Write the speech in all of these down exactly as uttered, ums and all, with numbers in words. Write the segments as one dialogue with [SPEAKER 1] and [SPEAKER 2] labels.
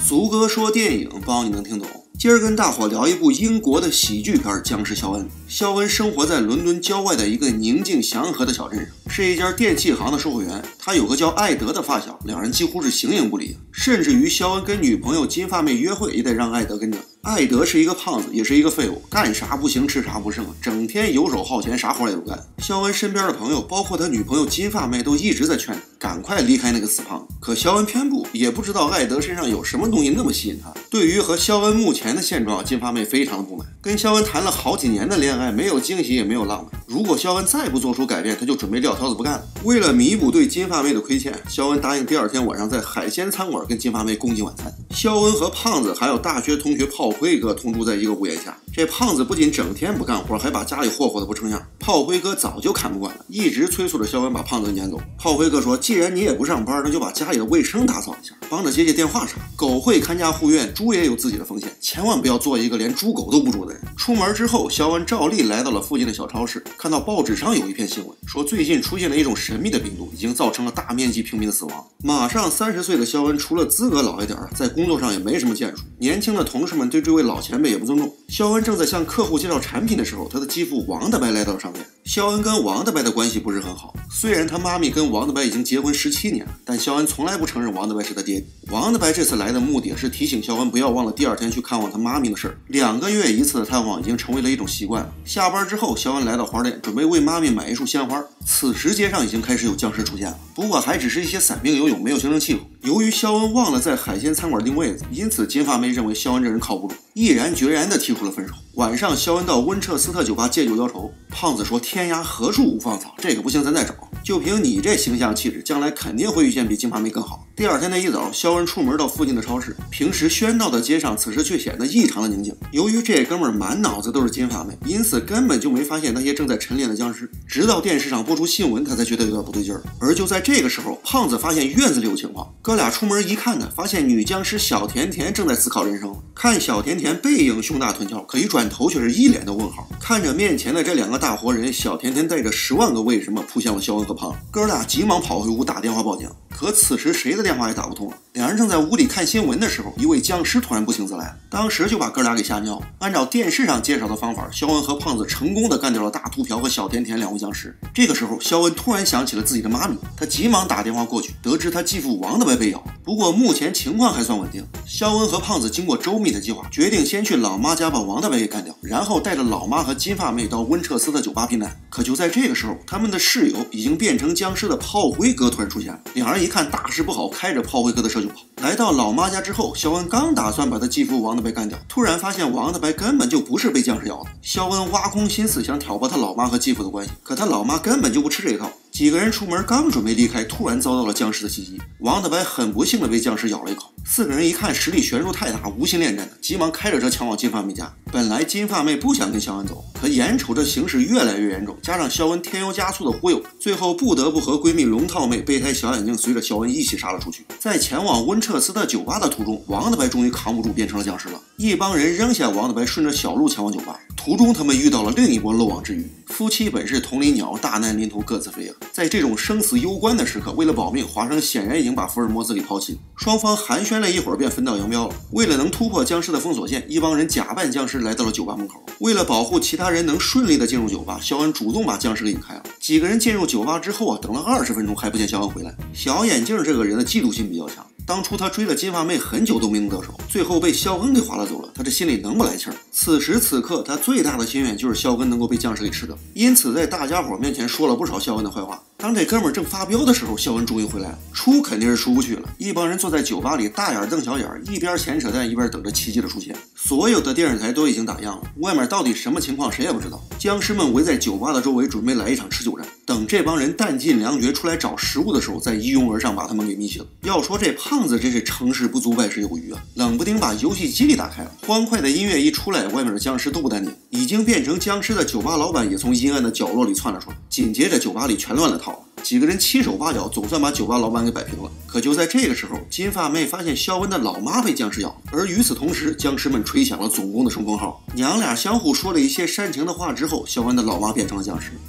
[SPEAKER 1] 俗哥说电影，包你能听懂。今儿跟大伙聊一部英国的喜剧片《僵尸肖恩》。肖恩生活在伦敦郊外的一个宁静祥和的小镇上，是一家电器行的售货员。他有个叫艾德的发小，两人几乎是形影不离，甚至于肖恩跟女朋友金发妹约会也得让艾德跟着。艾德是一个胖子，也是一个废物，干啥不行，吃啥不剩，整天游手好闲，啥活也不干。肖恩身边的朋友，包括他女朋友金发妹，都一直在劝他赶快离开那个死胖子。可肖恩偏不，也不知道艾德身上有什么东西那么吸引他。对于和肖恩目前的现状，金发妹非常的不满，跟肖恩谈了好几年的恋爱，没有惊喜也没有浪漫。如果肖恩再不做出改变，他就准备撂挑子不干了。为了弥补对金发妹的亏欠，肖恩答应第二天晚上在海鲜餐馆跟金发妹共进晚餐。肖恩和胖子还有大学同学炮灰哥同住在一个屋檐下。这胖子不仅整天不干活，还把家里霍霍的不成样。炮灰哥早就看不惯了，一直催促着肖恩把胖子撵走。炮灰哥说，既然你也不上班，那就把家里的卫生打扫一下，帮着接接电话啥。狗会看家护院，猪也有自己的风险，千万不要做一个连猪狗都不如的人。出门之后，肖恩照例来到了附近的小超市，看到报纸上有一篇新闻，说最近出现了一种神秘的病毒，已经造成了大面积平民的死亡。马上三十岁的肖恩，除了资格老一点，在工作上也没什么建树。年轻的同事们对这位老前辈也不尊重。肖恩正在向客户介绍产品的时候，他的继父王大白来到了上面。肖恩跟王大白的关系不是很好，虽然他妈咪跟王大白已经结婚十七年了，但肖恩从来不承认王大白是他爹。王大白这次来的目的是提醒肖恩不要忘了第二天去看望他妈咪的事儿。两个月一次的探望已经成为了一种习惯了。下班之后，肖恩来到花店，准备为妈咪买一束鲜花。此时街上已经开始有僵尸出现了，不过还只是一些散兵游勇，没有形成气候。由于肖恩忘了在海鲜餐馆订位子，因此金发妹认为肖恩这人靠不住，毅然决然地提出了分手。晚上，肖恩到温彻斯特酒吧借酒浇愁。胖子说，天涯何处无芳草，这个不行咱再找，就凭你这形象气质，将来肯定会遇见比金发妹更好。第二天的一早，肖恩出门到附近的超市，平时喧闹的街上此时却显得异常的宁静。由于这哥们儿满脑子都是金发妹，因此根本就没发现那些正在晨练的僵尸，直到电视上播出新闻，他才觉得有点不对劲儿。而就在这个时候，胖子发现院子里有情况，哥俩出门一看呢，发现女僵尸小甜甜正在思考人生。看小甜甜背影胸大臀翘，可一转头却是一脸的问号。看着面前的这两个大活人，小甜甜带着十万个为什么扑向了肖恩和胖子。哥俩急忙跑回屋打电话报警，可此时谁的电话也打不通了。两人正在屋里看新闻的时候，一位僵尸突然不请自来了，当时就把哥俩给吓尿了。按照电视上介绍的方法，肖恩和胖子成功的干掉了大秃瓢和小甜甜两位僵尸。这个时候，肖恩突然想起了自己的妈咪，他急忙打电话过去，得知他继父王大白被咬，不过目前情况还算稳定。肖恩和胖子经过周密的计划，决定先去老妈家把王大白给干掉，然后带着老妈和金发妹到温彻斯特酒吧避难。可就在这个时候，他们的室友已经变成僵尸的炮灰哥突然出现了。两人一看大事不好，开着炮灰哥的车就跑。来到老妈家之后，肖恩刚打算把他继父王大白干掉，突然发现王大白根本就不是被僵尸咬的。肖恩挖空心思想挑拨他老妈和继父的关系，可他老妈根本就不吃这一套。几个人出门刚准备离开，突然遭到了僵尸的袭击。王大白很不幸的被僵尸咬了一口。四个人一看实力悬殊太大，无心恋战的，急忙开着车前往金发妹家。本来金发妹不想跟肖恩走，可眼瞅着形势越来越严重，加上肖恩添油加醋的忽悠，最后不得不和闺蜜龙套妹备胎小眼睛随着肖恩一起杀了出去。在前往温彻斯特酒吧的途中，王大白终于扛不住变成了僵尸了。一帮人扔下王大白，顺着小路前往酒吧。途中他们遇到了另一波漏网之鱼。夫妻本是同林鸟，大难临头各自飞啊！在这种生死攸关的时刻，为了保命，华生显然已经把福尔摩斯给抛弃了。双方寒暄了一会儿，便分道扬镳了。为了能突破僵尸的封锁线，一帮人假扮僵尸来到了酒吧门口。为了保护其他人能顺利的进入酒吧，肖恩主动把僵尸给引开了。几个人进入酒吧之后啊，等了二十分钟还不见肖恩回来。小眼镜这个人的嫉妒心比较强，当初他追了金发妹很久都没能得手，最后被肖恩给划拉走了，他这心里能不来气儿？此时此刻，他最大的心愿就是肖恩能够被僵尸给吃掉，因此在大家伙面前说了不少肖恩的坏话。当这哥们儿正发飙的时候，肖恩终于回来了。出肯定是出不去了，一帮人坐在酒吧里大眼瞪小眼，一边闲扯淡一边等着奇迹的出现。所有的电视台都已经打烊了，外面到底什么情况谁也不知道。僵尸们围在酒吧的周围，准备来一场持久战。等这帮人弹尽粮绝出来找食物的时候，再一拥而上把他们给灭去了。要说这胖子真是成事不足败事有余啊，冷不丁把游戏机给打开了。欢快的音乐一出来，外面的僵尸都不淡定。已经变成僵尸的酒吧老板也从阴暗的角落里窜了出来，紧接着酒吧里全乱了套。几个人七手八脚，总算把酒吧老板给摆平了。可就在这个时候，金发妹发现肖恩的老妈被僵尸咬，而与此同时，僵尸们吹响了总攻的冲锋号。娘俩相互说了一些煽情的话之后，肖恩的老妈变成了僵尸。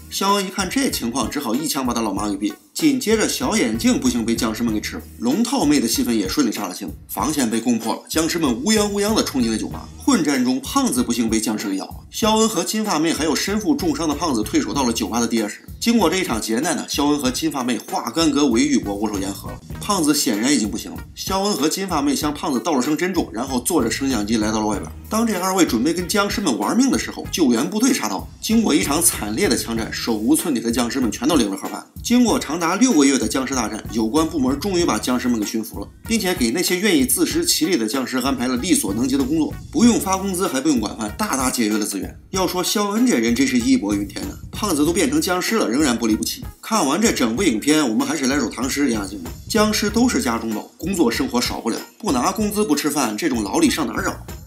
[SPEAKER 1] 肖恩一看这情况，只好一枪把他老妈给毙了。紧接着，小眼镜不幸被僵尸们给吃了，龙套妹的戏份也顺利杀了青，防线被攻破了，僵尸们乌泱乌泱的冲进了酒吧。混战中，胖子不幸被僵尸给咬了，肖恩和金发妹还有身负重伤的胖子退守到了酒吧的地下室。经过这一场劫难呢，肖恩和金发妹化干戈为玉帛，握手言和了。胖子显然已经不行了，肖恩和金发妹向胖子道了声珍重，然后坐着升降机来到了外边。当这二位准备跟僵尸们玩命的时候，救援部队杀到。经过一场惨烈的枪战，手无寸铁的僵尸们全都领了盒饭。经过长达六个月的僵尸大战，有关部门终于把僵尸们给驯服了，并且给那些愿意自食其力的僵尸安排了力所能及的工作，不用发工资，还不用管饭，大大节约了资源。要说肖恩这人真是义薄云天呢，胖子都变成僵尸了，仍然不离不弃。看完这整部影片，我们还是来首唐诗压惊吧。僵尸都是家中宝，工作生活少不了，不拿工资不吃饭，这种劳力上哪儿找？